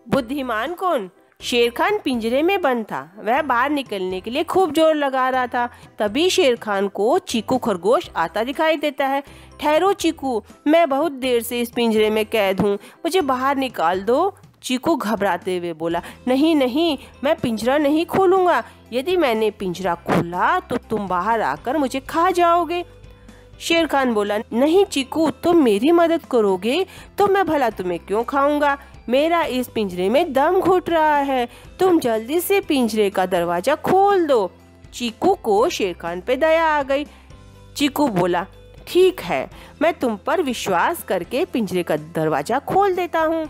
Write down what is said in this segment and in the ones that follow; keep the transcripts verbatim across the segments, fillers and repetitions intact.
बुद्धिमान कौन? शेर खान पिंजरे में बंद था। वह बाहर निकलने के लिए खूब जोर लगा रहा था। तभी शेर खान को चीकू खरगोश आता दिखाई देता है। ठहरो चीकू, मैं बहुत देर से इस पिंजरे में कैद हूँ, मुझे बाहर निकाल दो। चीकू घबराते हुए बोला, नहीं नहीं, मैं पिंजरा नहीं खोलूंगा। यदि मैंने पिंजरा खोला तो तुम बाहर आकर मुझे खा जाओगे। शेर खान बोला, नहीं चीकू, तुम मेरी मदद करोगे तो मैं भला तुम्हें क्यों खाऊंगा। मेरा इस पिंजरे में दम घुट रहा है, तुम जल्दी से पिंजरे का दरवाजा खोल दो। चीकू को शेर खान पे दया आ गई। चीकू बोला, ठीक है, मैं तुम पर विश्वास करके पिंजरे का दरवाजा खोल देता हूँ।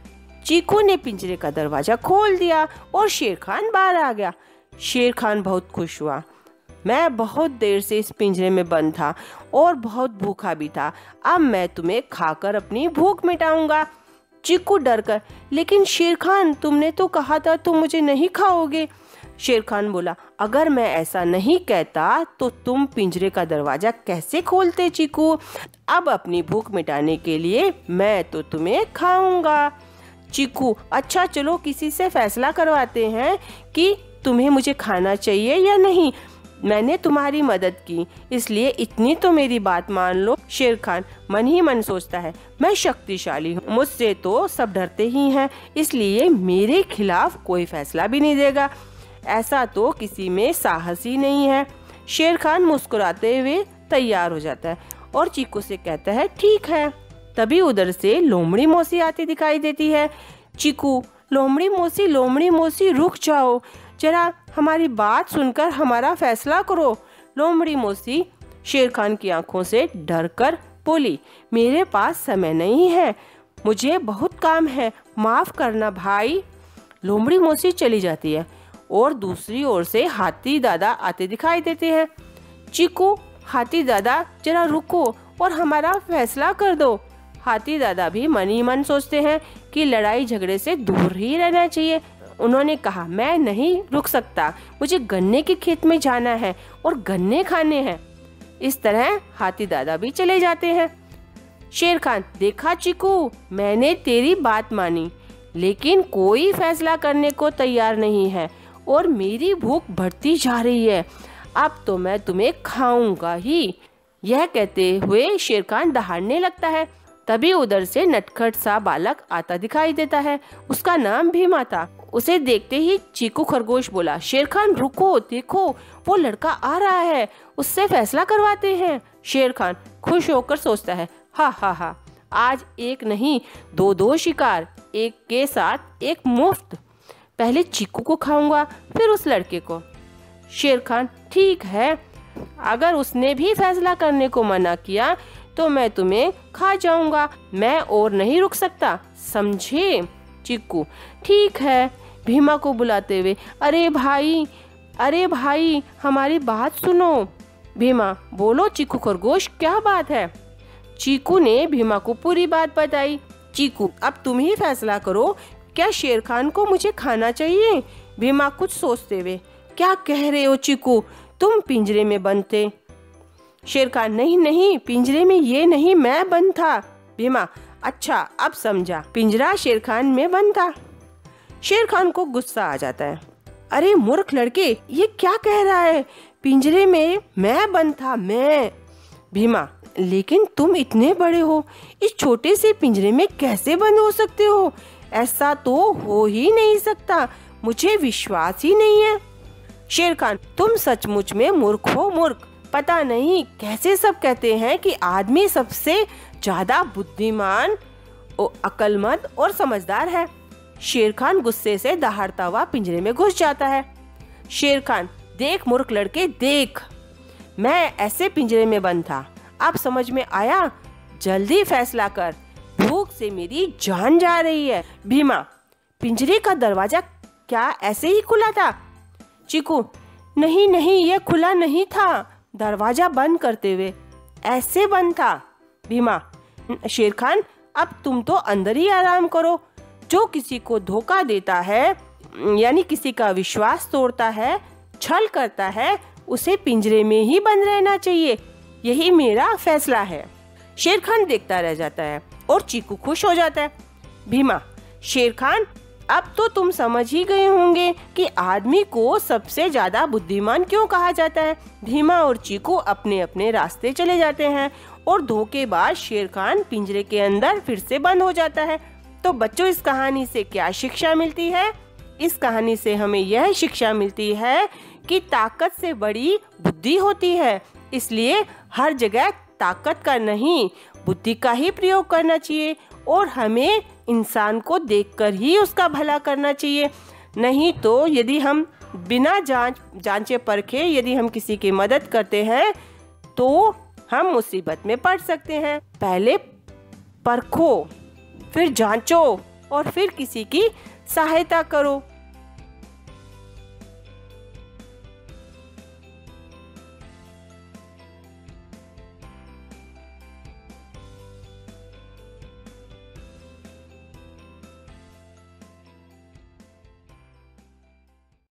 चीकू ने पिंजरे का दरवाजा खोल दिया और शेर खान बाहर आ गया। शेर खान बहुत खुश हुआ। मैं बहुत देर से इस पिंजरे में बंद था और बहुत भूखा भी था। अब मैं तुम्हें खाकर अपनी भूख मिटाऊंगा। चीकू डर कर, लेकिन शेर खान, तुमने तो कहा था तुम मुझे नहीं खाओगे। शेर खान बोला, अगर मैं ऐसा नहीं कहता तो तुम पिंजरे का दरवाजा कैसे खोलते चीकू। अब अपनी भूख मिटाने के लिए मैं तो तुम्हें खाऊंगा। चीकू, अच्छा चलो किसी से फैसला करवाते हैं कि तुम्हें मुझे खाना चाहिए या नहीं। मैंने तुम्हारी मदद की, इसलिए इतनी तो मेरी बात मान लो। शेर खान मन ही मन सोचता है, मैं शक्तिशाली हूँ, मुझसे तो सब डरते ही हैं, इसलिए मेरे खिलाफ कोई फैसला भी नहीं देगा। ऐसा तो किसी में साहस ही नहीं है। शेर खान मुस्कुराते हुए तैयार हो जाता है और चीकू से कहता है, ठीक है। तभी उधर से लोमड़ी मौसी आती दिखाई देती है। चीकू, लोमड़ी मौसी, लोमड़ी मौसी, रुक जाओ, जरा हमारी बात सुनकर हमारा फैसला करो। लोमड़ी मौसी शेर खान की आंखों से डरकर बोली, मेरे पास समय नहीं है, मुझे बहुत काम है, माफ करना भाई। लोमड़ी मौसी चली जाती है और दूसरी ओर से हाथी दादा आते दिखाई देते हैं। चीकू, हाथी दादा जरा रुको और हमारा फैसला कर दो। हाथी दादा भी मन ही मन सोचते हैं कि लड़ाई झगड़े से दूर ही रहना चाहिए। उन्होंने कहा, मैं नहीं रुक सकता, मुझे गन्ने के खेत में जाना है और गन्ने खाने हैं। इस तरह हाथी दादा भी चले जाते हैं। शेर खान, देखा चीकू, मैंने तेरी बात मानी, लेकिन कोई फैसला करने को तैयार नहीं है और मेरी भूख बढ़ती जा रही है। अब तो मैं तुम्हें खाऊंगा ही। यह कहते हुए शेर खान दहाड़ने लगता है। तभी उधर से नटखट सा बालक आता दिखाई देता है। उसका नाम भीमा था। उसे देखते ही चीकू खरगोश बोला, शेर खान रुको, देखो वो लड़का आ रहा है, उससे फैसला करवाते हैं। शेर खान खुश होकर सोचता है, हा हा हा, आज एक नहीं दो दो शिकार, एक के साथ एक मुफ्त। पहले चीकू को खाऊंगा, फिर उस लड़के को। शेर खान, ठीक है, अगर उसने भी फैसला करने को मना किया तो मैं तुम्हें खा जाऊंगा, मैं और नहीं रुक सकता, समझे। चीकू, ठीक है। भीमा को बुलाते हुए, अरे भाई, अरे भाई, हमारी बात सुनो। भीमा, बोलो चीकू खरगोश, क्या बात है। चीकू ने भीमा को पूरी बात बताई। चीकू, अब तुम ही फैसला करो, क्या शेर खान को मुझे खाना चाहिए। भीमा कुछ सोचते हुए, क्या कह रहे हो चीकू, तुम पिंजरे में बंद थे। शेर खान, नहीं नहीं, पिंजरे में ये नहीं, मैं बंद था। भीमा, अच्छा अब समझा, पिंजरा शेर खान में बंद था। शेर खान को गुस्सा आ जाता है, अरे मूर्ख लड़के, ये क्या कह रहा है, पिंजरे में मैं बंद था, मैं। भीमा, लेकिन तुम इतने बड़े हो, इस छोटे से पिंजरे में कैसे बंद हो सकते हो, ऐसा तो हो ही नहीं सकता, मुझे विश्वास ही नहीं है। शेर खान, तुम सचमुच में मूर्ख हो, मूर्ख। पता नहीं कैसे सब कहते हैं कि आदमी सबसे ज्यादा बुद्धिमान, अक्लमंद और समझदार है। शेर खान गुस्से से दहाड़ता हुआ पिंजरे में घुस जाता है। शेर खान, देख मूर्ख लड़के, देख, मैं ऐसे पिंजरे में बंद था, अब समझ में आया, जल्दी फैसला कर, भूख से मेरी जान जा रही है। भीमा, पिंजरे का दरवाजा क्या ऐसे ही खुला था। चीकू, नहीं नहीं, यह खुला नहीं था, दरवाजा बंद करते हुए ऐसे बंद था। भीमा, शेर खान, अब तुम तो अंदर ही आराम करो, जो किसी को धोखा देता है, यानी किसी का विश्वास तोड़ता है, छल करता है, उसे पिंजरे में ही बंद रहना चाहिए, यही मेरा फैसला है। शेर खान देखता रह जाता है और चीकू खुश हो जाता है। भीमा, शेर खान, अब तो तुम समझ ही गए होंगे कि आदमी को सबसे ज्यादा बुद्धिमान क्यों कहा जाता है। भीमा और चीकू अपने अपने रास्ते चले जाते हैं और धोखेबाज शेर खान पिंजरे के अंदर फिर से बंद हो जाता है। तो बच्चों, इस कहानी से क्या शिक्षा मिलती है? इस कहानी से हमें यह शिक्षा मिलती है कि ताकत से बड़ी बुद्धि होती है, इसलिए हर जगह ताकत का नहीं बुद्धि का ही प्रयोग करना चाहिए और हमें इंसान को देखकर ही उसका भला करना चाहिए। नहीं तो यदि हम बिना जांच जांचे परखे यदि हम किसी की मदद करते हैं तो हम मुसीबत में पड़ सकते हैं। पहले परखो, फिर जांचो और फिर किसी की सहायता करो।